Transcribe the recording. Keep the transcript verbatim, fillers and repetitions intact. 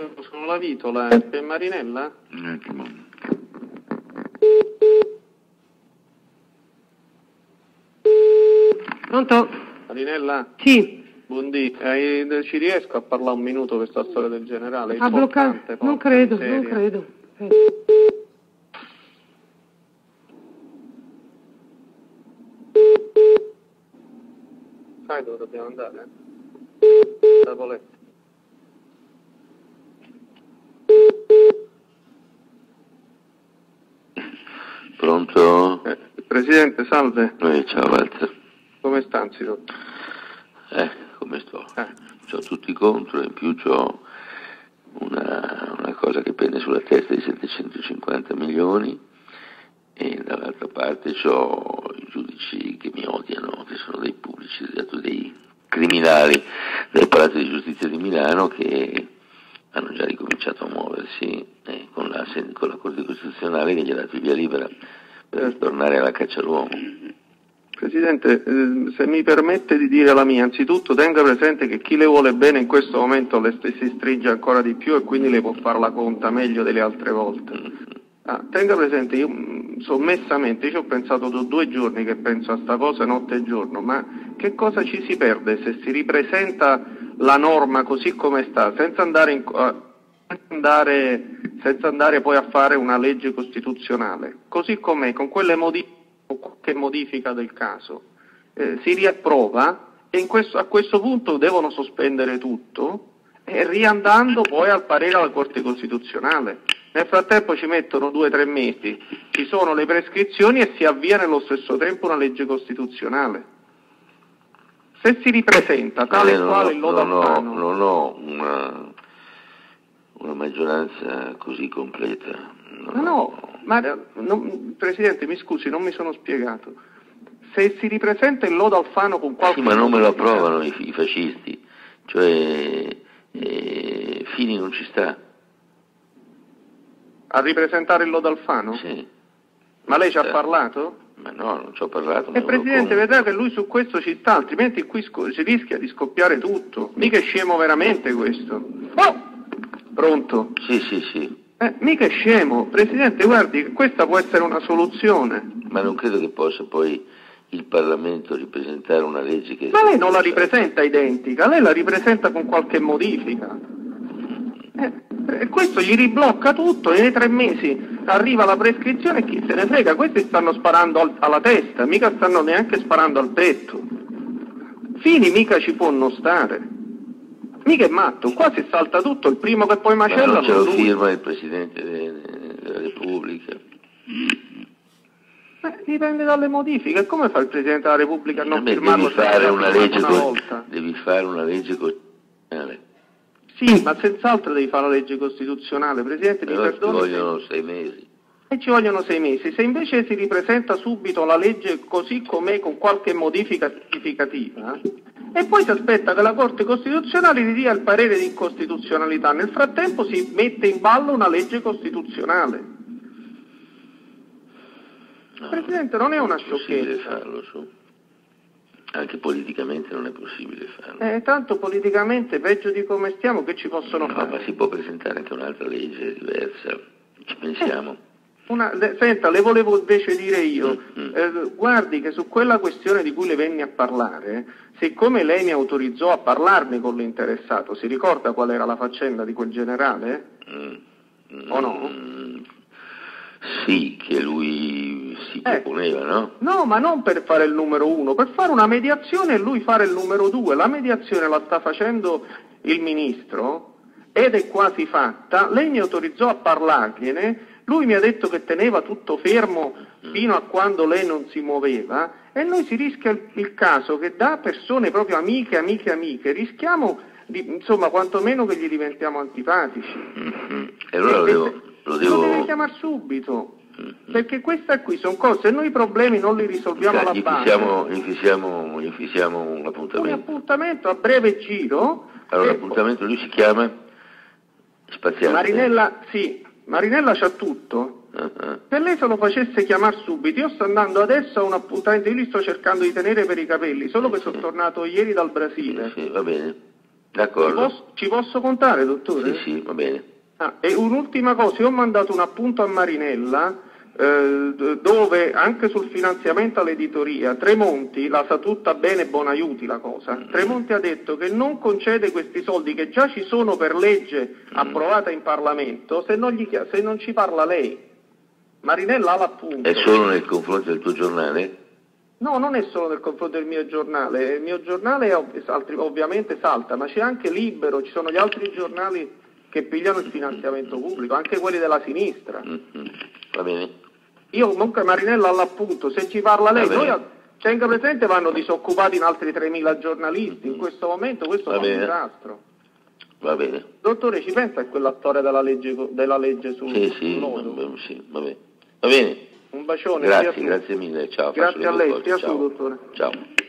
Sono la Vitola, è per Marinella? Pronto? Marinella? Sì. Buondì, eh, ci riesco a parlare un minuto per questa storia del generale? A bloccare? Non credo, miseria. non credo. Eh. Sai dove dobbiamo andare? Da Poletto. Pronto? Eh, Presidente, salve. Eh, ciao Walter. Come sta anzitutto? Eh, come sto? Eh. C'ho tutti contro, in più c'ho una, una cosa che pende sulla testa di settecentocinquanta milioni e dall'altra parte c'ho i giudici che mi odiano, che sono dei pubblici, dei criminali del Palazzo di Giustizia di Milano che hanno già ricominciato a muoversi eh, con, la, con la Corte Costituzionale che gli ha dato il via libera per ritornare alla caccia all'uomo. Presidente, eh, se mi permette di dire la mia, anzitutto tenga presente che chi le vuole bene in questo momento le st- si stringe ancora di più e quindi le può fare la conta meglio delle altre volte. Ah, tenga presente, io mh, sommessamente, io ci ho pensato da due giorni che penso a sta cosa notte e giorno, ma che cosa ci si perde se si ripresenta la norma così come sta, senza andare, in, uh, andare, senza andare poi a fare una legge costituzionale, così com'è, con quelle modifiche o qualche modifica del caso, eh, si riapprova e in questo, a questo punto devono sospendere tutto e riandando poi al parere alla Corte Costituzionale. Nel frattempo ci mettono due o tre mesi, ci sono le prescrizioni e si avvia nello stesso tempo una legge costituzionale. Se si ripresenta tale e quale il lodo Alfano... Non ho una, una maggioranza così completa. No, no, ma non, Presidente, mi scusi, non mi sono spiegato. Se si ripresenta il lodo Alfano con qualche... Sì, ma non me lo approvano i, i fascisti, cioè eh, Fini non ci sta. A ripresentare il lodo Alfano? Sì. Ma lei ci ha parlato? Ma no, non ci ho parlato. E Presidente, vedrà che lui su questo ci sta, altrimenti qui sc- si rischia di scoppiare tutto. Mica è scemo veramente questo. Oh! Pronto? Sì, sì, sì. Eh, mica è scemo. Presidente, guardi, questa può essere una soluzione. Ma non credo che possa poi il Parlamento ripresentare una legge che... Ma lei non la ripresenta identica, lei la ripresenta con qualche modifica. Eh, questo gli riblocca tutto e nei tre mesi arriva la prescrizione e chi se ne frega. Questi stanno sparando al, alla testa, mica stanno neanche sparando al petto. Fini mica ci può non stare. Mica è matto, qua si salta tutto, il primo che poi macella... Ma non ce lo lui. firma il Presidente della Repubblica. Eh, dipende dalle modifiche. Come fa il Presidente della Repubblica a non Vabbè, firmarlo? Devi fare una legge, una co- volta? devi fare una legge costituzionale. Sì, ma senz'altro devi fare la legge costituzionale, Presidente, mi Però ci perdoni. vogliono sei mesi. E ci vogliono sei mesi. Se invece si ripresenta subito la legge così com'è con qualche modifica significativa e poi si aspetta che la Corte Costituzionale gli dia il parere di incostituzionalità, nel frattempo si mette in ballo una legge costituzionale. No, Presidente, non è una è possibile sciocchezza. farlo, su. Anche politicamente non è possibile farlo. Eh, tanto politicamente, peggio di come stiamo, che ci possono No, fare? ma si può presentare anche un'altra legge diversa. Ci pensiamo. Una, le, senta, le volevo invece dire io, Mm-hmm. eh, guardi che su quella questione di cui le venni a parlare, siccome lei mi autorizzò a parlarne con l'interessato, si ricorda qual era la faccenda di quel generale? Mm. O no? Mm. Sì, che lui si Eh. proponeva, no? No, ma non per fare il numero uno, per fare una mediazione e lui fare il numero due. La mediazione la sta facendo il ministro ed è quasi fatta. Lei mi autorizzò a parlargliene, lui mi ha detto che teneva tutto fermo fino a quando lei non si muoveva e noi si rischia il, il caso che da persone proprio amiche, amiche, amiche, rischiamo di, insomma, quantomeno che gli diventiamo antipatici. Mm-hmm. E allora lo devo... Lo devo... Lo deve chiamare subito. Perché queste qui sono cose, noi i problemi non li risolviamo alla Gli base. fissiamo, gli, fissiamo, gli fissiamo un Un appuntamento. appuntamento a breve giro. Allora e- l'appuntamento lui si chiama Spaziante. Marinella, sì, Marinella c'ha tutto. Uh-huh. Se lei se lo facesse chiamare subito, io sto andando adesso a un appuntamento, io li sto cercando di tenere per i capelli, solo che sono tornato ieri dal Brasile. Sì, va bene. D'accordo. Ci posso, ci posso contare, dottore? Sì, sì, va bene. Ah, e un'ultima cosa, io ho mandato un appunto a Marinella eh, dove anche sul finanziamento all'editoria Tremonti la sa tutta bene, Bonaiuti la cosa. Mm. Tremonti ha detto che non concede questi soldi che già ci sono per legge mm. approvata in Parlamento se non, gli, se non ci parla lei. Marinella ha l'appunto. È solo nei confronti del tuo giornale? No, non è solo nel confronto del mio giornale, il mio giornale ov- ovviamente salta, ma c'è anche Libero, ci sono gli altri giornali che pigliano il finanziamento pubblico, anche quelli della sinistra. Mm-hmm. Va bene. Io comunque Marinella all'appunto, se ci parla lei, noi a, tenga presente vanno disoccupati in altri tremila giornalisti, in questo momento questo è un disastro. Va bene. Dottore, ci pensa a quell'attore della legge, della legge sul Sì, sì, lodo? sì, va bene. Va bene. Un bacione. Grazie, grazie mille, ciao. Grazie a lei, stia su, dottore. Ciao.